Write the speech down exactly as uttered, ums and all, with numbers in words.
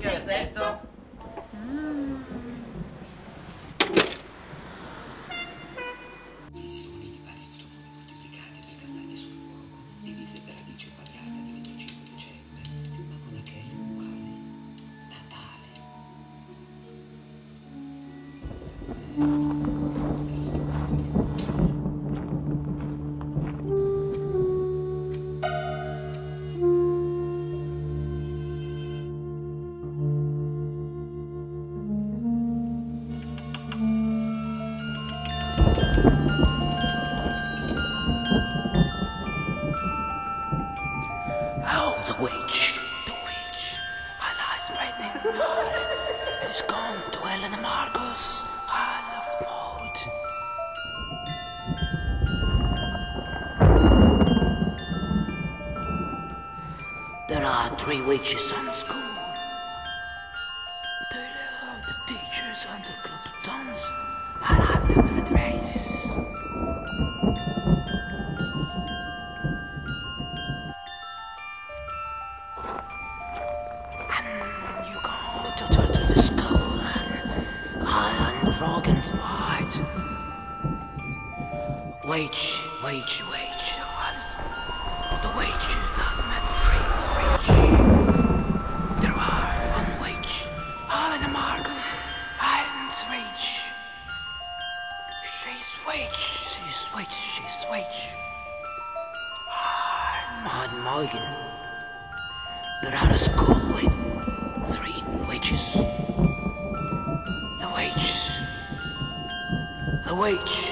sia l'effetto? Mm. Pesi numeri di pari attomi moltiplicati per castagne sul fuoco, divise per radice quadrata di venticinque dicembre, più Babbo Nachele uguale. Natale. Oh, the witch, the witch. Her lies threatening. It has gone to Helena Marcos. I love mode. There are three witches on the school. They are the teachers and the glutons. I love them to the races. And you go to, to, to the school and Iron Frog and Spite. Wage, wage, wage. The wage that met Prince Rich. There are one wage. Helena Marcos, Iron's Rage. She's wage, she's wage, she's wage. Ah, Maud Morgan. They're out of school with three witches. The witch. The witch.